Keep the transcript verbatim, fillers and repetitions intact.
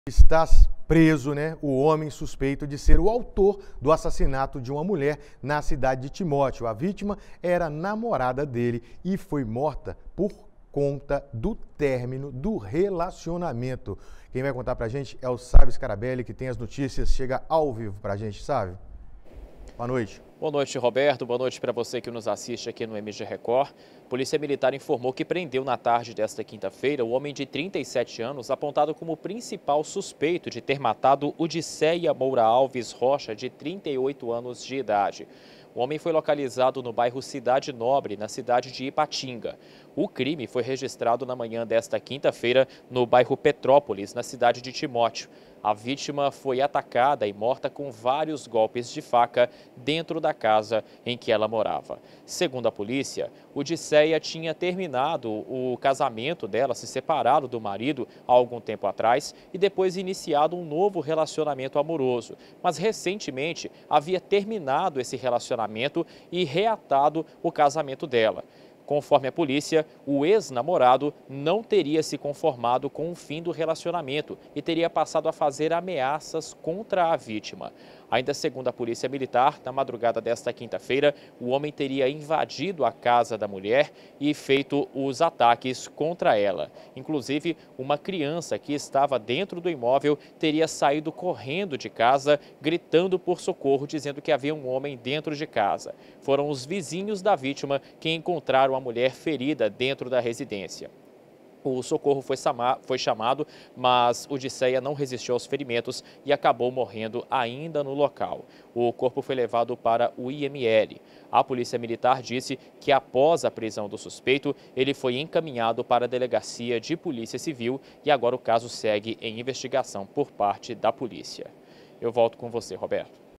Está preso, né, o homem suspeito de ser o autor do assassinato de uma mulher na cidade de Timóteo. A vítima era namorada dele e foi morta por conta do término do relacionamento. Quem vai contar pra gente é o Sávio Scarabelli, que tem as notícias, chega ao vivo pra gente. Sávio, boa noite. Boa noite, Roberto. Boa noite para você que nos assiste aqui no M G Record. Polícia Militar informou que prendeu na tarde desta quinta-feira o homem de trinta e sete anos, apontado como principal suspeito de ter matado Odisseia Moura Alves Rocha, de trinta e oito anos de idade. O homem foi localizado no bairro Cidade Nobre, na cidade de Ipatinga. O crime foi registrado na manhã desta quinta-feira no bairro Petrópolis, na cidade de Timóteo. A vítima foi atacada e morta com vários golpes de faca dentro da casa em que ela morava. Segundo a polícia, Odisseia tinha terminado o casamento dela, se separado do marido há algum tempo atrás e depois iniciado um novo relacionamento amoroso. Mas recentemente havia terminado esse relacionamento e reatado o casamento dela. Conforme a polícia, o ex-namorado não teria se conformado com o fim do relacionamento e teria passado a fazer ameaças contra a vítima. Ainda segundo a Polícia Militar, na madrugada desta quinta-feira, o homem teria invadido a casa da mulher e feito os ataques contra ela. Inclusive, uma criança que estava dentro do imóvel teria saído correndo de casa, gritando por socorro, dizendo que havia um homem dentro de casa. Foram os vizinhos da vítima que encontraram a mulher ferida dentro da residência. O socorro foi, foi chamado, mas Odisseia não resistiu aos ferimentos e acabou morrendo ainda no local. O corpo foi levado para o I M L. A Polícia Militar disse que após a prisão do suspeito, ele foi encaminhado para a Delegacia de Polícia Civil e agora o caso segue em investigação por parte da polícia. Eu volto com você, Roberto.